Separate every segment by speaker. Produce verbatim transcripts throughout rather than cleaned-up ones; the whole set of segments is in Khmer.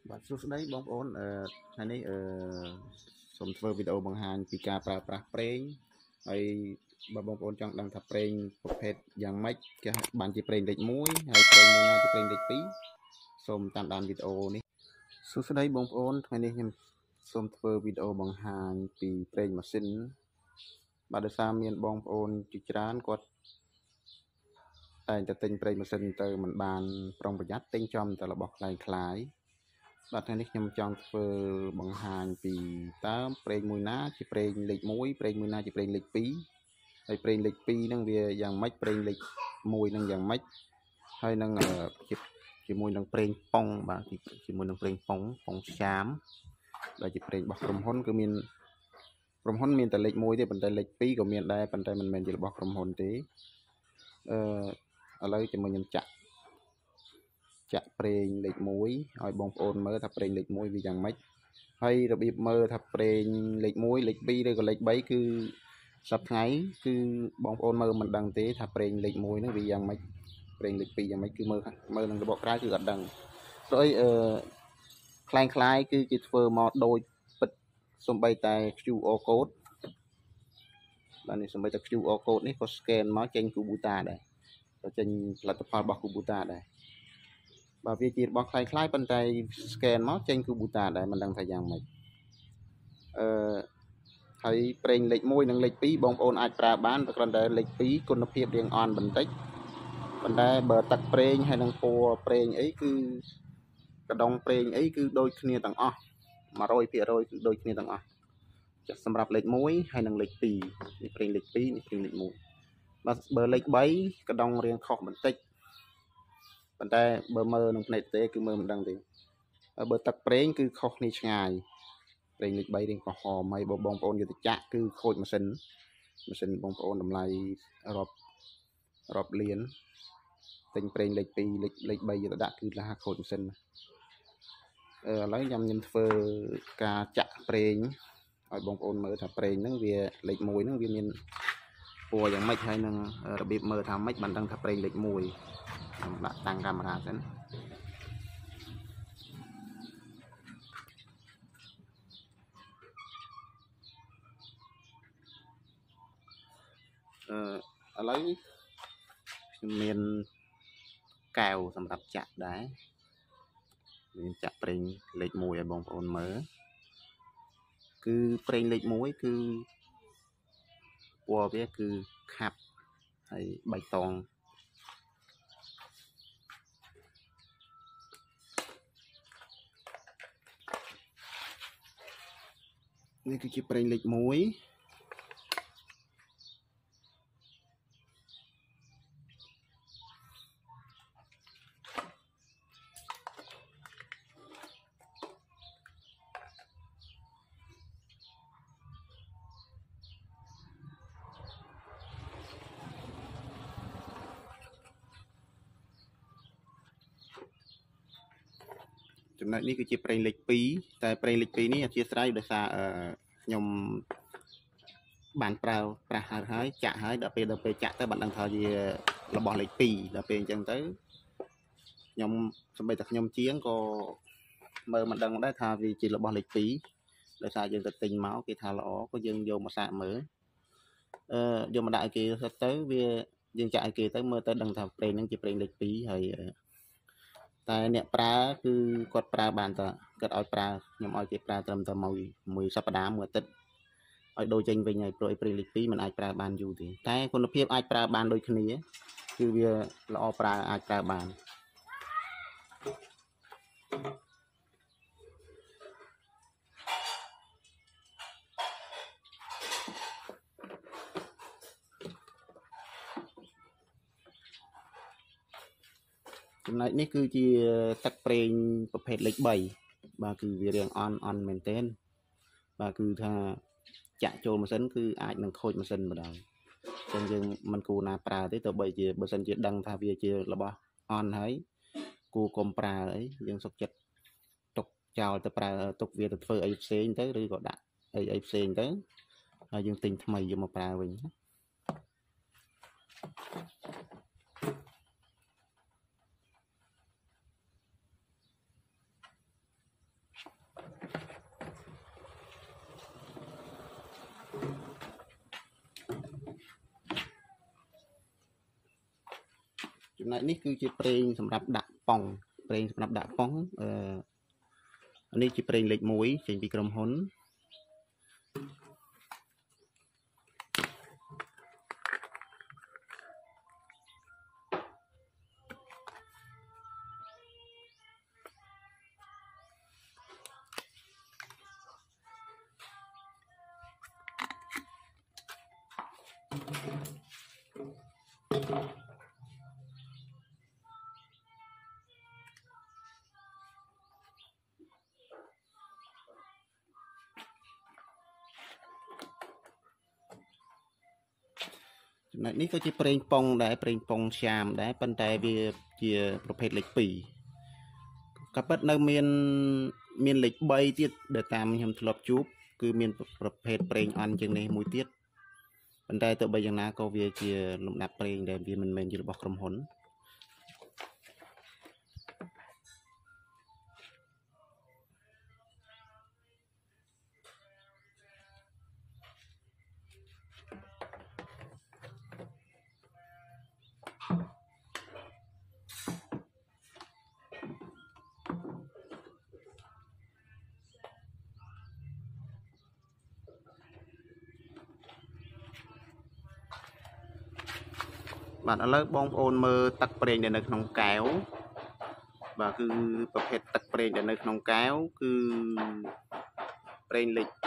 Speaker 1: បាទសួស្តីបងប្អូនអឺថ្ងៃនេះអឺសូមធ្វើវីដេអូបង្ហាញពីការប្រើប្រាស់ប្រេងហើយបើបងប្អូនចង់ដឹងថាប្រេងប្រភេទយ៉ាងម៉េចគេបានជាប្រេងលេខមួយហើយប្រេងមួយណាជាប្រេងលេខពីរសូមតាមដានវីដេអូនេះសួស្តីបងប្អូនថ្ងៃនេះខ្ញុំសូមធ្វើវីដេអូបង្ហាញពីប្រេងម៉ាស៊ីនបាទដោយសារមានបងប្អូនជាច្រើនគាត់តែងតែទិញប្រេងម៉ាស៊ីនទៅមិនបានប្រុងប្រយ័ត្នទិញចំតែរបស់ខ្លាំងខ្លាយបាទថ្ងៃនេះខ្ញុំចង់ធ្វើបង្ហាញពីតើប្រេងមួយណាជាប្រេងលេខមួយប្រេងមួយណាជាប្រេងលេខពីរហើយប្រេងលេខពីរហ្នឹងវាយ៉ាងម៉េចប្រេងលេខមួយហ្នឹងយ៉ាងម៉េចហើយនឹងជាមួយនឹងប្រេងប៉ុងបាទជាមួយនឹងប្រេងប៉ុងប៉ុងចាមដែលជាប្រេងរបស់ក្រុមហ៊ុនគឺមានក្រុមហ៊ុនមានតែលេខមួយទេប៉ុន្តែលេខពីរក៏មានដែរប៉ុន្តែមិនមែនជារបស់ក្រុមហ៊ុនទេអឺឥឡូវជាមួយខ្ញុំចាក់ចាក់ប្រេងលេខមួយឲ្យបងប្អូនមើលថាប្រេងលេខមួយវាយ៉ាងម៉េចហើយរបៀបមើលថាប្រេងលេខមួយលេខពីរឬក៏លេខបីគឺសប្តាហ៍ថ្ងៃគឺបងប្អូនមើលមិនដឹងទេថាប្រេងលេខមួយហ្នឹងវាយ៉ាងម៉េចប្រេងលេខពីរយ៉ាងម៉េចគឺមើលមើលនឹងរបបក្រៅគឺអត់ដឹងព្រោះអីអឺคล้ายคล้ายគឺគេធ្វើមកដូចពិតសំបីតែ คิว อาร์ code បាទនេះសំបីតែ คิว อาร์ code នេះក៏ scan មកចេញ Kubota ដែរក៏ចេញផលិតផលរបស់ Kubota ដែរបាទវាជារបស់คล้ายៗប៉ុន្តែ scan មកចេញ Kubota ដែរមិនដឹងថាយ៉ាងម៉េចអឺហើយប្រេងលេខមួយនិងលេខពីរបងប្អូនអាចប្រើបានគ្រាន់តែលេខពីរគុណភាពរៀងអន់បន្តិចប៉ុន្តែបើទឹកប្រេងហើយនឹងពណ៌ប្រេងអីគឺកដុងប្រេងអីគឺដូចគ្នាទាំងអស់ một trăm phần trăm គឺដូចគ្នាទាំងអស់ចាស់សម្រាប់លេខមួយហើយនិងលេខពីរនេះប្រេងលេខពីរនេះប្រេងលេខមួយបាទបើលេខបីកដុងរៀងខុសបន្តិចប៉ុន្តែបើមើលនឹងភ្នែកទេគឺមើលមិនដឹងទេបើទឹកប្រេងគឺខុសគ្នាឆ្ងាយប្រេងលេខបីរៀងក្រហមហើយបើបងប្អូនយកទៅចាក់គឺខូចម៉ាស៊ីនម៉ាស៊ីនបងប្អូនតម្លៃរាប់រាប់លានទិញប្រេងលេខពីរលេខលេខបីយកទៅដាក់គឺលះខូចម៉ាស៊ីនអឺឥឡូវខ្ញុំខ្ញុំធ្វើការចាក់ប្រេងឲ្យបងប្អូនមើលថាប្រេងហ្នឹងវាលេខមួយហ្នឹងវាមានពណ៌យ៉ាងម៉េចហើយនឹងរបៀបមើលថាម៉េចបានដឹងថាប្រេងលេខមួយខ្ញុំដាក់តាំងកាមេរ៉ាសិនអឺឥឡូវខ្ញុំមានកែវសម្រាប់ចាក់ដែរមានចាក់ប្រេងលេខមួយឲ្យបងប្អូនមើលគឺប្រេងលេខមួយគឺពណ៌វាគឺខាប់ហើយបៃតងនេះគឺជាប្រេងលេខមួយចំណុចនេះគឺជាប្រេងលេខពីរតែប្រេងលេខពីរនេះអធិស្ឋានដោយសារខ្ញុំបានប្រើប្រាស់ហើយចាក់ហើយដល់ពេលដល់ពេលចាក់ទៅបានដឹងថាវារបស់លេខពីរដល់ពេលអញ្ចឹងទៅខ្ញុំសម្បីតែខ្ញុំជាងក៏មើលមិនដឹងដែរថាវាជារបស់លេខពីរដោយសារយើងទៅទិញមកគេថាល្អក៏យើងយកមកសាកមើលអឺយកមកដាក់ឲ្យគេទៅវាយើងចាក់ឲ្យគេទៅមើលទៅដឹងថាប្រេងហ្នឹងជាប្រេងលេខពីរហើយតែអ្នកប្រើគឺគាត់ប្រើបានតើគាត់ឲ្យប្រើខ្ញុំឲ្យគេប្រើត្រឹមតែមួយមួយសប្តាហ៍មួយអាទិត្យឲ្យដូរចេញវិញហើយព្រោះឲ្យប្រេងលេខពីរมันអាចប្រើបានយូរទេតែគុណភាពអាចប្រើបានដូចគ្នាគឺវាល្អប្រើអាចប្រើបានចំណុចនេះគឺជាទឹកប្រេងប្រភេទលេខបីបាទគឺវារៀងអន់អន់មែនទែនបាទគឺថាចាក់ចូលម៉ាស៊ីនគឺអាចនឹងខូចម៉ាស៊ីនបណ្ដោយអញ្ចឹងយើងមិនគួរណាប្រើទេទោះបីជាបើសិនជាដឹងថាវាជារបស់អន់ហើយគួរកុំប្រើអីយើងសុខចិត្តទុកចោលទៅប្រើទុកវាទៅធ្វើអីផ្សេងទៅឬក៏ដាក់អីអីផ្សេងទៅហើយយើងទិញថ្មីយកមកប្រើវិញណាចំណែកនេះគឺជាប្រេងសម្រាប់ដាក់ប៉ង់ប្រេងសម្រាប់ដាក់ប៉ង់អឺនេះជាប្រេងលេខមួយចេញពីក្រុមហ៊ុនចំណែកនេះក៏ជាប្រេងប៉ុងដែរប្រេងប៉ុងឆាមដែរប៉ុន្តែវាជាប្រភេទលេខពីរក៏ពិតនៅមានមានលេខបីទៀតដែលតាមខ្ញុំធ្លាប់ជួបគឺមានប្រភេទប្រេងអន់ជាងនេះមួយទៀតប៉ុន្តែទោះបីយ៉ាងណាក៏វាជាលំដាប់ប្រេងដែលវាមិនមែនជារបស់ក្រុមហ៊ុនបាទឥឡូវបងប្អូនមើលទឹកប្រេងដែលនៅក្នុងកែវបាទគឺប្រភេទទឹកប្រេងដែលនៅក្នុងកែវគឺប្រេងលិច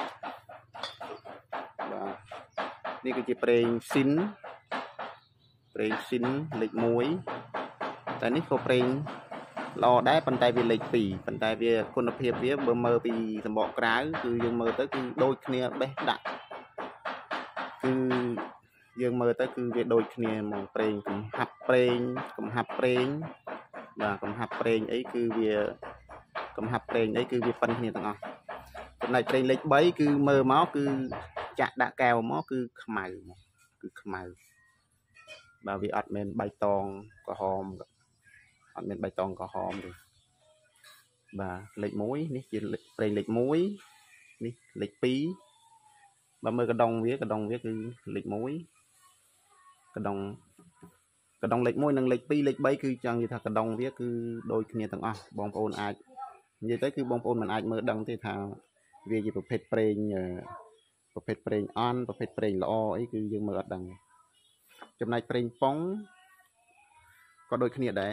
Speaker 1: បាទនេះគឺជាប្រេងស៊ីនប្រេងស៊ីនលេខមួយតែនេះក៏ប្រេងល្អដែរប៉ុន្តែវាលេខពីរប៉ុន្តែវាគុណភាពវាបើមើលពីសម្បកក្រៅគឺយើងមើលទៅគឺដូចគ្នាបេះដាក់គឺយើងមើលទៅគឺវាដូចគ្នាមកប្រេងកំហាប់ប្រេងកំហាប់ប្រេងបាទកំហាប់ប្រេងអីគឺវាកំហាប់ប្រេងអីគឺវាប៉ិនគ្នាទាំងអស់ចំណែកប្រេងលេខបីគឺមើលមកគឺចាក់ដាក់កែវមកគឺខ្មៅមកគឺខ្មៅបាទវាអត់មែនបៃតងក្រហមអត់មានបៃតងក្រហមទេបាទលេខមួយនេះជាប្រេងលេខមួយនេះលេខពីរបើមើលកដុងវាកដុងវាគឺលេខមួយកដុងកដុងលេខមួយនិងលេខពីរលេខបីគឺចង់និយាយថាកដុងវាគឺដូចគ្នាទាំងអស់បងប្អូនអាចនិយាយទៅគឺបងប្អូនមិនអាចមើលដឹងទេថាវាជាប្រភេទប្រេងប្រភេទប្រេងអន់ប្រភេទប្រេងល្អអីគឺយើងមើលអត់ដឹងចំណែកប្រេងប៉ុងក៏ដូចគ្នាដែរ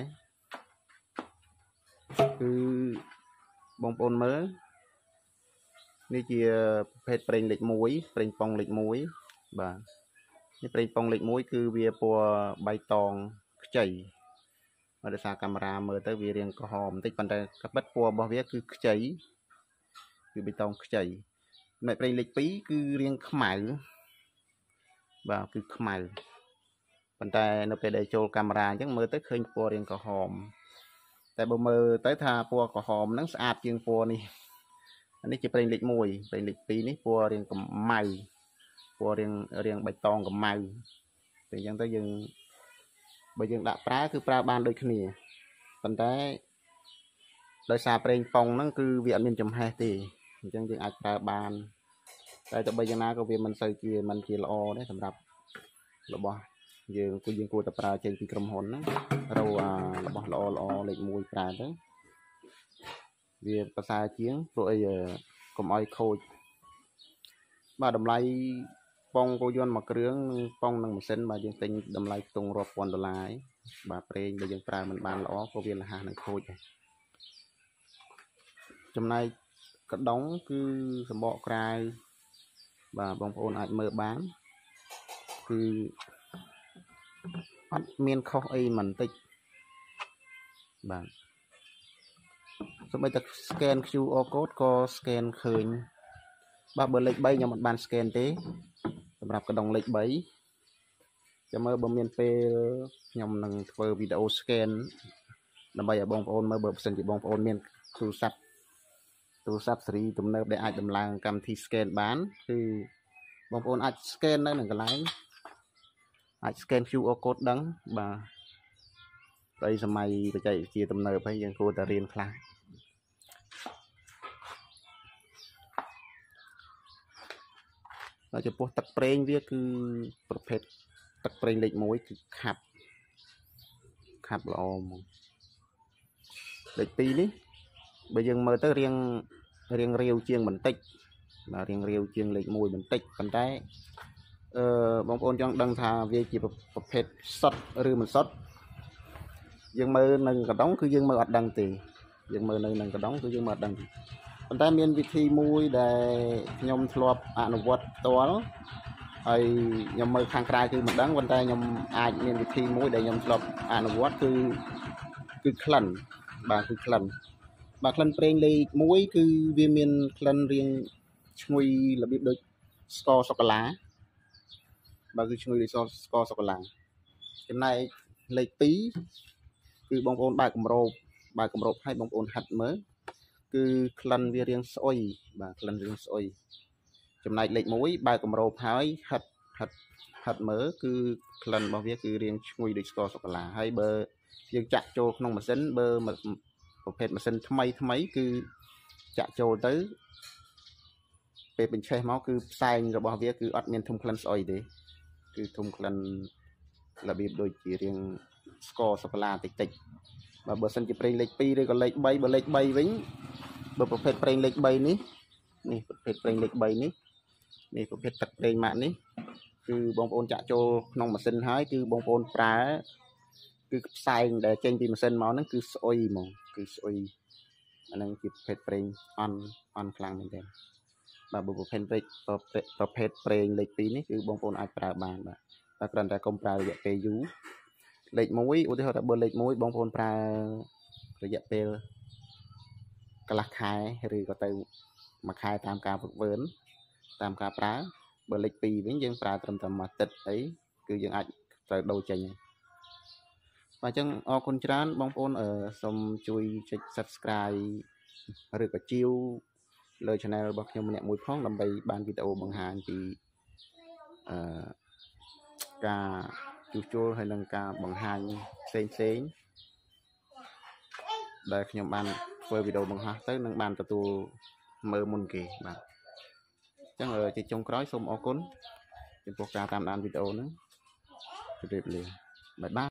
Speaker 1: គឺបងប្អូនមើលនេះជាប្រភេទប្រេងលេខមួយប្រេងប៉ុងលេខមួយបាទនេះប្រេងប៉ុងលេខមួយគឺវាពណ៌បៃតងខ្ចីបើដោយសារកាមេរ៉ាមើលទៅវារាងក្រហមបន្តិចប៉ុន្តែកាពិតពណ៌របស់វាគឺខ្ចីគឺបៃតងខ្ចីចំណែកប្រេងលេខពីរគឺរាងខ្មៅបាទគឺខ្មៅប៉ុន្តែនៅពេលដែលចូលកាមេរ៉ាអញ្ចឹងមើលទៅឃើញពណ៌រាងក្រហមតែបើមើលទៅថាពណ៌ក្រហមហ្នឹងស្អាតជាងពណ៌នេះនេះជាប្រេងលេខមួយប្រេងលេខពីរនេះពណ៌រាងកម្មៅពណ៌រាងរាងបៃតងកម្មៅតែអញ្ចឹងទៅយើងបើយើងដាក់ប្រើគឺប្រើបានដូចគ្នាប៉ុន្តែដោយសារប្រេងប៉ុងហ្នឹងគឺវាអត់មានចំហេះទេអញ្ចឹងយើងអាចប្រើបានតែទៅបីយ៉ាងណាក៏វាមិនសូវជាមិនជាល្អដែរសម្រាប់របស់យើងគឺយើងគួរតែប្រើចេញពីក្រុមហ៊ុនហ្នឹងរករបស់ល្អល្អលេខមួយប្រើទៅវាប្រសើរជាងព្រោះអីកុំឲ្យខូចបាទតម្លៃប៉ុងគោយន្តមួយគ្រឿងប៉ុងនឹងម៉ាស៊ីនបាទយើងទិញតម្លៃខ្ទង់រាប់ពាន់ដុល្លារបាទប្រេងបើយើងប្រើមិនបានល្អក៏វាលះនឹងខូចដែរចំណែកកដុងគឺសម្បកក្រៅបាទបងប្អូនអាចមើលបានគឺអត់មានខុសអីមិនតិចបាទសូម្បីតែ scan คิว อาร์ code ក៏ scan ឃើញបាទបើលេខបីខ្ញុំមិនបាន scan ទេសម្រាប់កដុងលេខបីចាំមើលបើមានពេលខ្ញុំនឹងធ្វើវីដេអូ scan ដើម្បីឲ្យបងប្អូនមើលបើមិនសិនជាបងប្អូនមានទូរស័ព្ទទូរស័ព្ទស៊េរីទំនើបដែលអាចដំឡើងកម្មវិធី scan បានគឺបងប្អូនអាច scan នៅនឹងកន្លែងអាច scan คิว อาร์ code ដឹងបាទតែសម័យបច្ចេកវិទ្យាទំនើបហើយយើងគួរតែរៀនខ្លះចំពោះទឹកប្រេងវាគឺប្រភេទទឹកប្រេងលេខមួយគឺខាប់ khát là ôm lịch pi ní bây giờ mơ tới riêng riêng riêu chiêng mình tích là riêng riêu chiêng lịch mùi mình tích còn trái ờ, bóng ôn trong đăng thà về chỉ một phết sót rư mình sót dương mơ nâng cả đóng cứ dương mơ ọt đăng thì dương mơ nâng nâng cả đóng cứ dương mơ ọt đăng còn trái miền vị thi mùi để nhom thọp à nó vọt toហើយខ្ញុំមើលខាងក្រៅគឺមិនដឹងប៉ុន្តែខ្ញុំអាចមានវិធីមួយដែលខ្ញុំធ្លាប់អនុវត្តគឺគឺក្លិនបាទគឺក្លិនបាទក្លិនប្រេងលេខមួយគឺវាមានក្លិនរៀងឈ្ងុយរបៀបដូចស្ករសូកូឡាបាទគឺឈ្ងុយដូចស្ករសូកូឡាចំណែកលេខពីរគឺបងប្អូនបើកកម្របបើកកម្របឲ្យបងប្អូនហាត់មើលគឺក្លិនវារៀងស្អុយបាទក្លិនរៀងស្អុយចំណែកលេខមួយបើកកម្របហើយហាត់ហាត់ហាត់មើលគឺក្លិនរបស់វាគឺរៀងឈ្ងុយដូចស្ករសូកូឡាហើយបើយើងចាក់ចូលក្នុងម៉ាស៊ីនបើប្រភេទម៉ាស៊ីនថ្មីថ្មីគឺចាក់ចូលទៅពេលបញ្ឆេះមកគឺផ្សែងរបស់វាគឺអត់មានធុំក្លិនស្អុយទេគឺធុំក្លិនរបៀបដូចជារៀងស្ករសូកូឡាតិចតិចបើបើសិនជាប្រេងលេខពីរឬក៏លេខបីបើលេខបីវិញបើប្រភេទប្រេងលេខបីនេះនេះប្រភេទប្រេងលេខបីនេះនេះប្រភេទទឹកប្រេងម៉ាក់នេះគឺបងប្អូនចាក់ចូលក្នុងម៉ាស៊ីនហើយគឺបងប្អូនប្រើគឺផ្សែងដែលចេញពីម៉ាស៊ីនមកហ្នឹងគឺស្អុយហ្មងគឺស្អុយអាហ្នឹងជាប្រភេទប្រេងអន់អន់ខ្លាំងមែនទេបាទបើប្រភេទប្រេងប្រភេទប្រេងលេខពីរនេះគឺបងប្អូនអាចប្រើបានបាទតែគ្រាន់តែកុំប្រើរយៈពេលយូរលេខមួយឧទាហរណ៍ថាបើលេខមួយបងប្អូនប្រើរយៈពេលកន្លះខែឬក៏ទៅមួយខែតាមការฝึกវើនតាមការប្រើបើលេខពីរវិញយើងប្រើត្រឹមតែមួយអាទិត្យអីគឺយើងអាចត្រូវដូរចេញហើយបាទអញ្ចឹងអរគុណច្រើនបងប្អូនអឺសូមជួយចុច Subscribe ឬក៏ជាវលើ Channel របស់ខ្ញុំម្នាក់មួយផងដើម្បីបានវីដេអូបង្ហាញពីអឺការជួសជុលហើយនិងការបង្ហាញផ្សេងផ្សេងដែលខ្ញុំបានធ្វើវីដេអូបង្ហាញទៅនឹងបានទទួលមើលមុនគេបាទអញ្ចឹងជាចុងក្រោយសូមអរគុណចំពោះការតាមដានវីដេអូហ្នឹងជម្រាបលាបាយបាយ